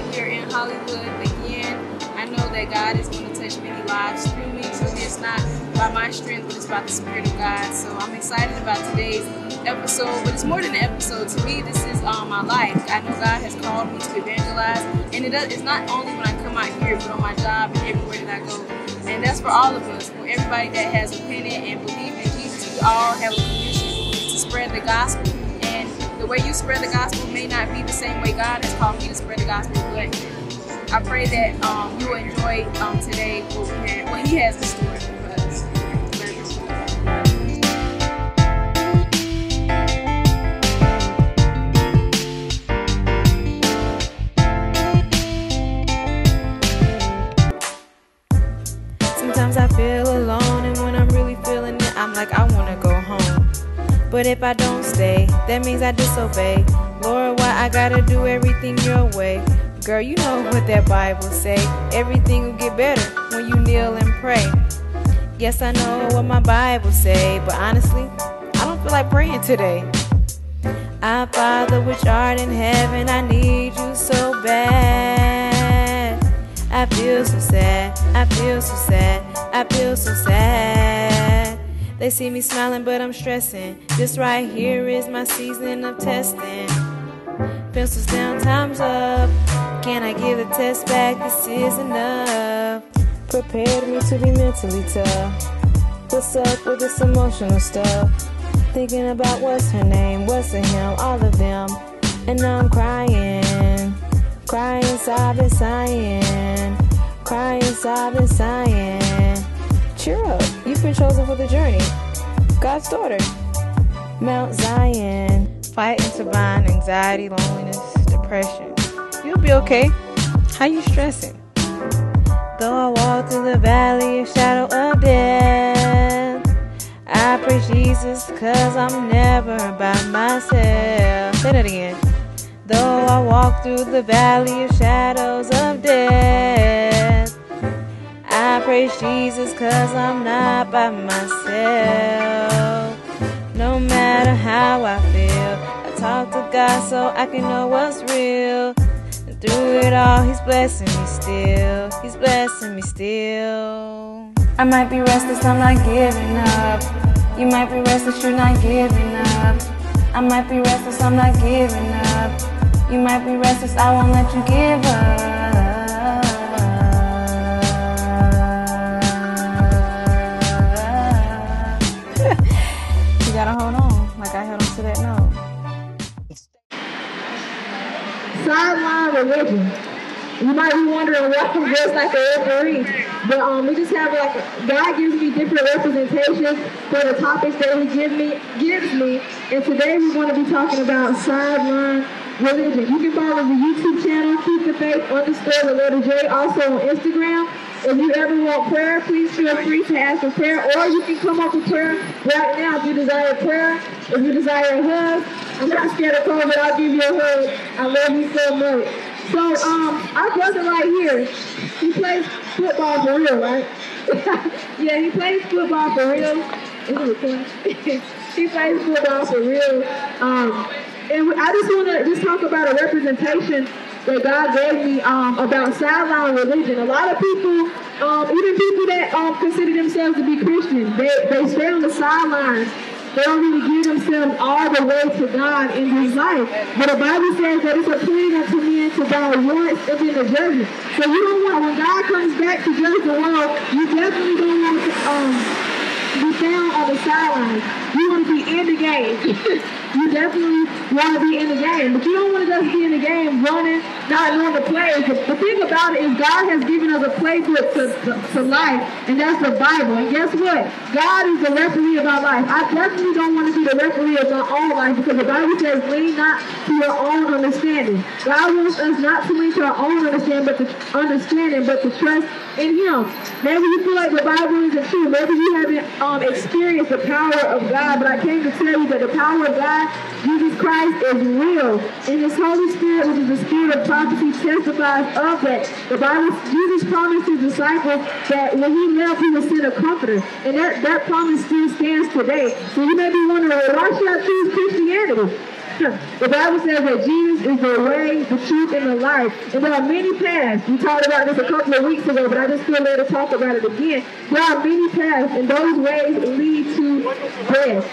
here in Hollywood again. I know that God is going to touch many lives through me. Truly, it's not by my strength, but it's by the Spirit of God. So I'm excited about today's episode, but it's more than an episode. To me, this is my life. I know God has called me to evangelize, and it's not only when I come out here, but on my job and everywhere that I go. And that's for all of us, for everybody that has repented and believed in Jesus. We all have a commission to spread the gospel. And the way you spread the gospel may not be the same way God has called me to spread the gospel, but I pray that you will enjoy today what He has in store for us. Sometimes I feel alone, and when I'm really feeling it, I'm like, I wanna go home. But if I don't stay, that means I disobey. Lord, why I gotta do everything your way? Girl, you know what that Bible say. Everything will get better when you kneel and pray. Yes, I know what my Bible say, but honestly, I don't feel like praying today. Our Father which art in heaven, I need you so bad. I feel so sad, I feel so sad, I feel so sad. They see me smiling, but I'm stressing. This right here is my season of testing. Pencils down, time's up. Can I give the test back? This is enough. Prepared me to be mentally tough. What's up with this emotional stuff? Thinking about what's her name, what's a him, all of them. And now I'm crying. Crying, sobbing, sighing. Crying, sobbing, sighing. Cheer up, you've been chosen for the journey. God's daughter. Mount Zion. Fighting to bind anxiety, loneliness, depression. You'll be okay. How you stressing? Though I walk through the valley of shadow of death, I praise Jesus, cause I'm never by myself. Say that again. Though I walk through the valley of shadows of death, I praise Jesus, cause I'm not by myself. No matter how I feel, I talk to God so I can know what's real. And through it all, He's blessing me still. He's blessing me still. I might be restless, I'm not giving up. You might be restless, you're not giving up. I might be restless, I'm not giving up. You might be restless, I won't let you give up. You gotta hold on, like I held on to that note. Sideline religion. You might be wondering what I'm just like a referee, but we just have God gives me different representations for the topics that He gives me, and today we're going to be talking about sideline religion. You can follow the YouTube channel, Keep the Faith _ the letter J, also on Instagram. If you ever want prayer, please feel free to ask for prayer, or you can come up with prayer right now if you desire prayer. If you desire a hug, I'm not scared of COVID, I'll give you a hug. I love you so much. So, our brother right here, he plays football for real, right? Yeah, he plays football for real. Is it recording? He plays football for real. And I just want to talk about a representation that God gave me about sideline religion. A lot of people, even people that consider themselves to be Christian, they stay on the sidelines. They don't really give themselves all the way to God in this life. But the Bible says that it's appointed unto men to die once and then the judgment. So you don't want, when God comes back to judge the world, you definitely don't want to be found on the sidelines. You want to be in the game. You definitely want to be in the game, but you don't want to just be in the game running, not knowing the plays. The thing about it is God has given us a playbook to life, and that's the Bible. And guess what? God is the referee of our life. I definitely don't want to be the referee of my own life, because the Bible says lean not to your own understanding. God wants us not to lean to our own understanding, but to trust in Him. Maybe you feel like the Bible isn't true. Maybe you haven't experienced the power of God, but I came to tell you that the power of God, Jesus Christ, is real. And His Holy Spirit, which is the Spirit of prophecy, testifies of that. The Bible, Jesus promised His disciples that when He left, He would send a comforter. And that promise still stands today. So you may be wondering, well, why should I choose Christianity? The Bible says that Jesus is the way, the truth, and the life. And there are many paths. We talked about this a couple of weeks ago, but I just feel led to talk about it again. There are many paths, and those ways lead to death.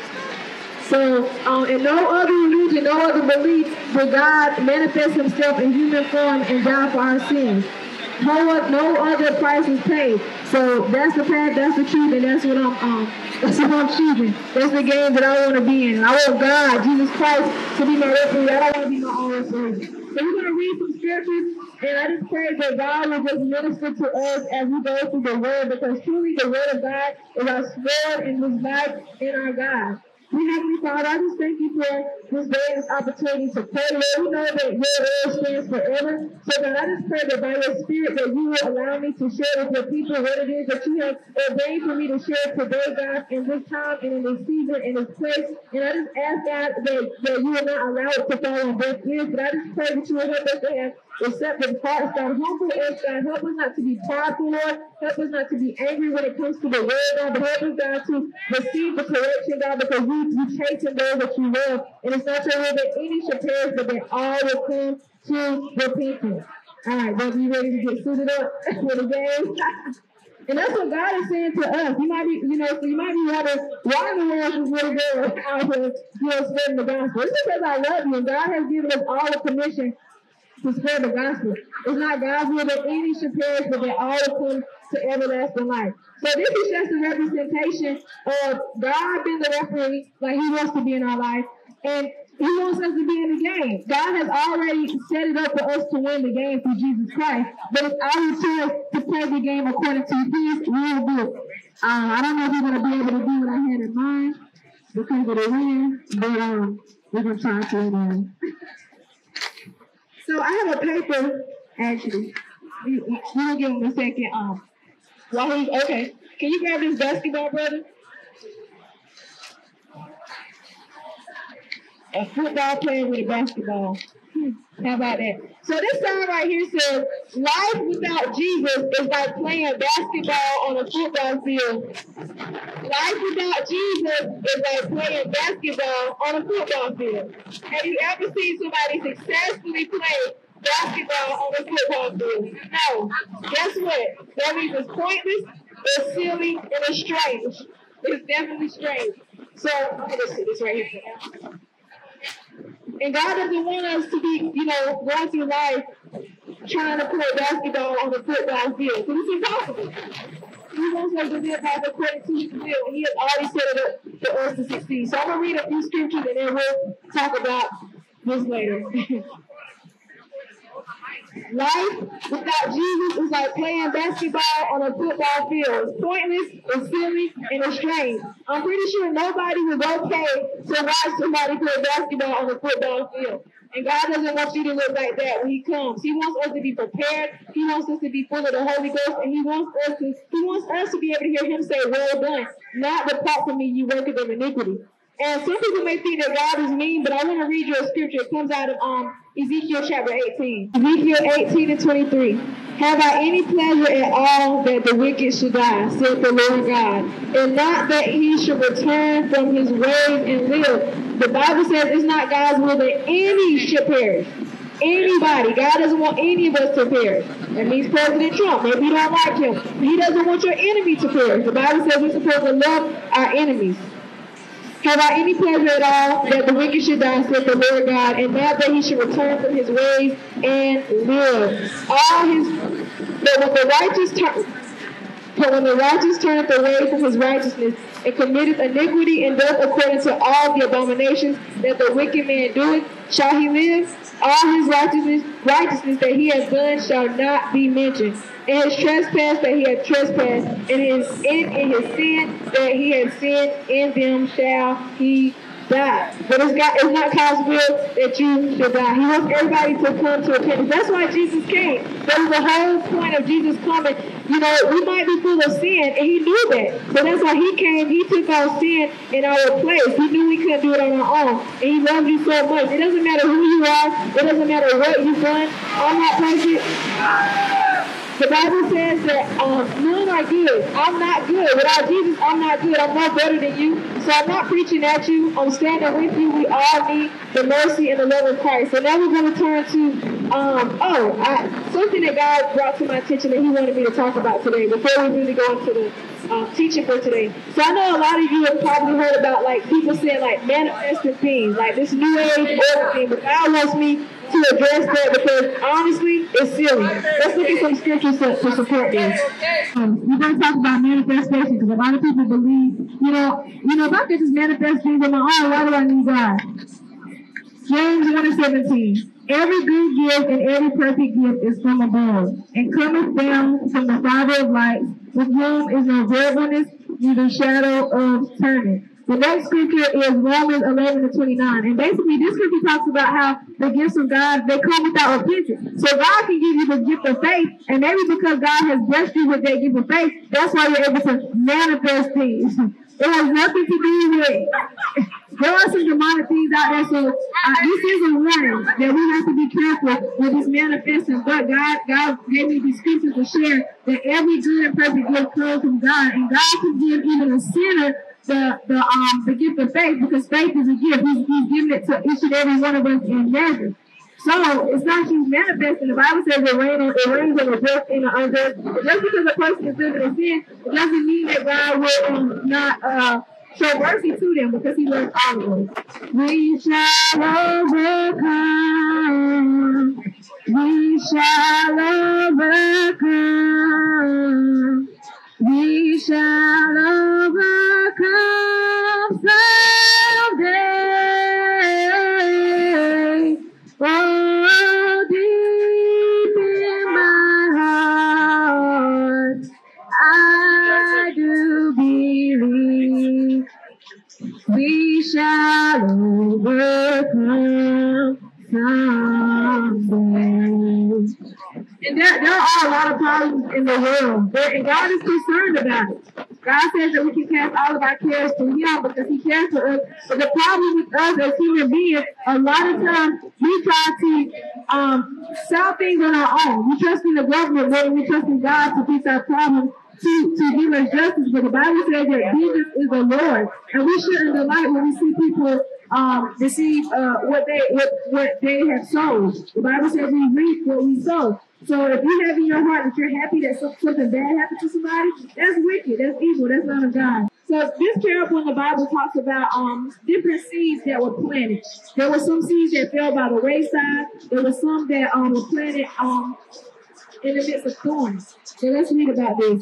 So, in no other religion, no other belief will God manifest himself in human form and die for our sins. No other price is paid. So that's the path, that's the truth, and that's what I'm choosing. That's the game that I want to be in. I want God, Jesus Christ, to be my referee. I don't want to be my own referee. So we're going to read some scriptures, and I just pray that God will just minister to us as we go through the word, because truly the word of God is our sword and his life in our God. Dear Heavenly Father, I just thank you for this day and this opportunity to pray. Lord, we know that your word stands forever. So God, I just pray that by your spirit that you will allow me to share with your people what it is that you have ordained for me to share today, God, in this time and in this season, in this place. And I just ask, God, that you will not allow it to fall on deaf ears, but I just pray that you will help us to have receptive hearts, God. Humble us, God. Help us not to be prideful, Lord. Help us not to be angry when it comes to the word, God, but help us, God, to receive the correction, God, because you chasten those that you love. And it's not your will that any should perish, but that all will come to repentance. All right, brother, you ready to get suited up for the game? And that's what God is saying to us. You might be, so you might be wondering, why in the world is this little girl out here, spreading the gospel? It's because I love you, and God has given us all the permission to spread the gospel. It's not God's will that any should perish, but that all will come to everlasting life. So this is just a representation of God being the referee, like he wants to be in our life, and he wants us to be in the game. God has already set it up for us to win the game through Jesus Christ, but it's our choice to play the game according to his real book. I don't know if we're going to be able to do what I had in mind because of the win, but we're going to try to anyway. So I have a paper, actually. We'll give him a second. Okay. Can you grab this basketball, brother? A football player with a basketball. How about that? So this sign right here says, life without Jesus is like playing basketball on a football field. Life without Jesus is like playing basketball on a football field. Have you ever seen somebody successfully play basketball on a football field? No. Guess what? That means it's pointless, it's silly, and it's strange. It's definitely strange. So, I'm going to see this right here. And God doesn't want us to be, going through life trying to play basketball on the football field. Because it's impossible. He wants us to live life according to his will. And he has already set it up for us to succeed. So I'm going to read a few scriptures and then we'll talk about this later. Life without Jesus is like playing basketball on a football field. It's pointless, it's silly, and it's strange. I'm pretty sure nobody would go pay to watch somebody play basketball on a football field. And God doesn't want you to look like that when he comes. He wants us to be prepared. He wants us to be full of the Holy Ghost, and he wants us to be able to hear him say, well done, not depart from me, you workers of iniquity. And some people may think that God is mean, but I want to read you a scripture. It comes out of Ezekiel chapter 18. Ezekiel 18:23. Have I any pleasure at all that the wicked should die, said the Lord God, and not that he should return from his ways and live? The Bible says it's not God's will that any should perish. Anybody. God doesn't want any of us to perish. That means President Trump. Maybe you don't like him. He doesn't want your enemy to perish. The Bible says we're supposed to love our enemies. Have I any pleasure at all that the wicked should die, said the Lord God, and not that he should return from his ways and live? But when the righteous turneth away from his righteousness and committeth iniquity and doth according to all the abominations that the wicked man doeth, shall he live? All his righteousness that he has done shall not be mentioned. And his trespass that he hath trespassed, and in his sin that he hath sinned, in them shall he die. But it's not God's will that you should die. He wants everybody to come to repentance. That's why Jesus came. That was the whole point of Jesus coming. We might be full of sin, and he knew that. So that's why he came. He took our sin in our place. He knew we couldn't do it on our own. And he loved you so much. It doesn't matter who you are. It doesn't matter what you've done. I'm not perfect. The Bible says that none are good. I'm not good. Without Jesus, I'm not good. I'm no better than you. So I'm not preaching at you. I'm standing with you. We all need the mercy and the love of Christ. So now we're going to turn to something that God brought to my attention that he wanted me to talk about today before we really go into the teaching for today. So I know a lot of you have probably heard about like people saying like manifesting things, like this new age order thing, but God wants me to address that because honestly, it's silly. Let's look at some scriptures to support this. We're going to talk about manifestation because a lot of people believe, if I could just manifest things on my own, why do I need God? James 1:17. Every good gift and every perfect gift is from above, and cometh down from the Father of lights, with whom is no variableness, neither shadow of turning. The next scripture is Romans 11:29, and basically this scripture talks about how the gifts of God, they come without repentance. So God can give you the gift of faith, and maybe because God has blessed you with that gift of faith, that's why you're able to manifest things. It has nothing to do with there are some demonic things out there, so this is a warning that we have to be careful with this manifesting. But God gave me these scriptures to share that every good and perfect gift comes from God, and God can give even a sinner the gift of faith, because faith is a gift. He's giving it to each and every one of us in measure. So it's not just manifesting. The Bible says it rains on the just and the unjust. Just because a person is living in sin, it doesn't mean that God will not show mercy to them, because he loves all of us. We shall overcome. We shall overcome. We shall overcome someday. Oh, deep in my heart, I do believe we shall overcome someday. And there are a lot of problems in the world, and God is concerned about it. God says that we can cast all of our cares to him because he cares for us. But the problem with us as human beings, a lot of times we try to solve things on our own. We trust in the government more than we trust in God to fix our problems, to give us justice. But the Bible says that Jesus is the Lord, and we shouldn't delight when we see people receive what they have sown. The Bible says we reap what we sow. So if you have in your heart that you're happy that something bad happened to somebody, that's wicked, that's evil, that's not of God. So this parable in the Bible talks about different seeds that were planted. There were some seeds that fell by the wayside. There were some that were planted in the midst of thorns. So let's read about this.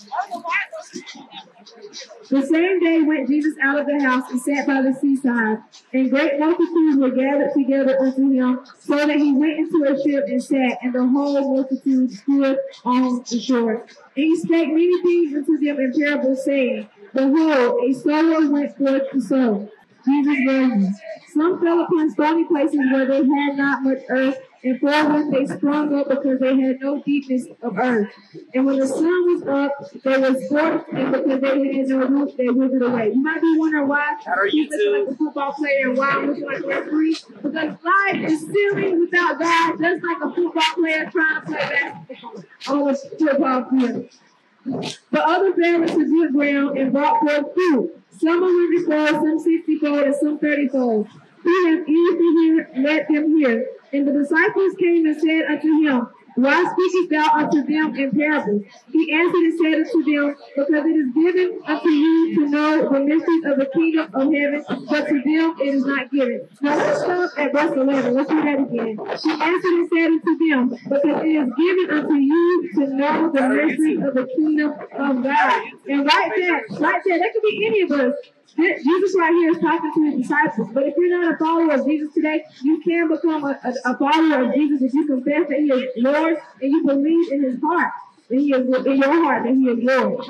The same day went Jesus out of the house and sat by the seaside, and great multitudes were gathered together unto him, so that he went into a ship and sat, and the whole multitude stood on the shore. And he spake many things unto them in parables, saying, Behold, a sower went forth to sow. Jesus' version. Some fell upon stony places where they had not much earth, and forthwith they sprung up because they had no deepness of earth. And when the sun was up, they were scorched, and because they had no root, they withered away. You might be wondering why he's looking like a football player and why I'm looking like a referee. Because life is silly without God, just like a football player trying to play basketball on a football field. But other fell into good ground and brought forth fruit. Some 100-fold, some 60-fold, and some 30-fold. Who has ears to hear, let them hear. And the disciples came and said unto him, Why speakest thou unto them in parables? He answered and said unto them, Because it is given unto you to know the mysteries of the kingdom of heaven, but to them it is not given. Now let's stop at verse 11. Let's read that again. She answered and said unto them, Because it is given unto you to know the mysteries of the kingdom of God. And right there, that could be any of us. Jesus right here is talking to his disciples. But if you're not a follower of Jesus today, you can become a follower of Jesus if you confess that he is Lord and you believe in his heart. And he is in your heart that he is Lord.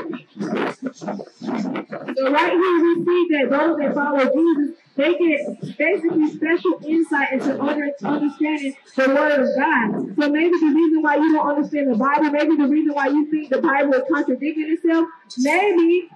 So right here we see that those that follow Jesus, they get basically special insight into understanding the word of God. So maybe the reason why you don't understand the Bible, maybe the reason why you think the Bible is contradicting itself, maybe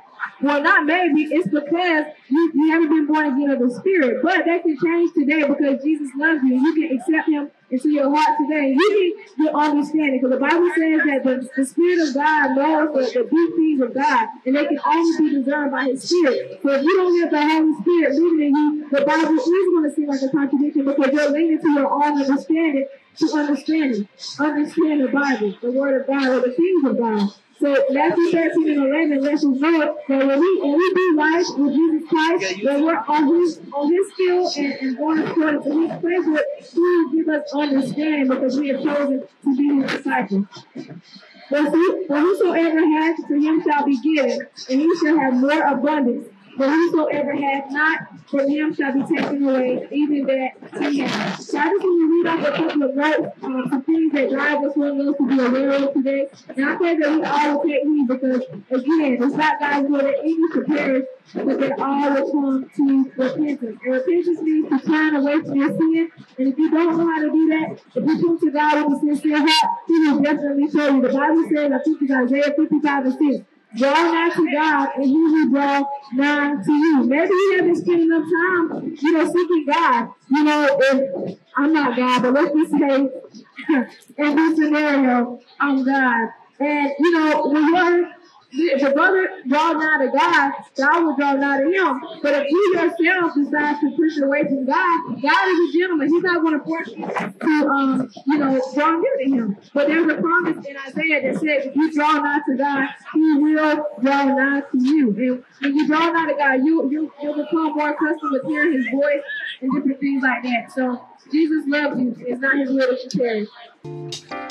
Well, not maybe. It's because you haven't been born again of the Spirit. But that can change today because Jesus loves you. You can accept Him into your heart today. You can get understanding because the Bible says that the Spirit of God knows the deep things of God, and they can only be discerned by His Spirit. So if you don't have the Holy Spirit living in you, the Bible is going to seem like a contradiction because you're leaning to your own understanding to understand the Bible, the Word of God, or the things of God. So Matthew 13 and 11 lets us know that when we do life with Jesus Christ, when we're on His field and going according to His pleasure, He will give us understanding because we have chosen to be His disciples. But whosoever has, to him shall be given, and he shall have more abundance. But whosoever hath not, from him shall be taken away, even that he has. So I just want to read off a couple of notes, some things that drive us one of us to be aware of today. And I pray that we all will take heed because, again, it's not God's will that any should perish, but that all will come to repentance. And repentance means to turn away from your sin. And if you don't know how to do that, if you come to God with a sincere heart, He will definitely show you. The Bible says, I think it's Isaiah 55 and 6. Draw nigh to God, and He will draw nigh to you. Maybe you haven't spent enough time, seeking God. If I'm not God, but let's just say, in this scenario, I'm God. And, when if a brother draw nigh to God, God will draw nigh to him. But if you yourself decide to push away from God, God is a gentleman. He's not going to force you to, draw near to Him. But there's a promise in Isaiah that says, if you draw nigh to God, He will draw nigh to you. And when you draw nigh to God, you'll become more accustomed to hearing His voice and different things like that. So Jesus loves you. It's not His will that you perish.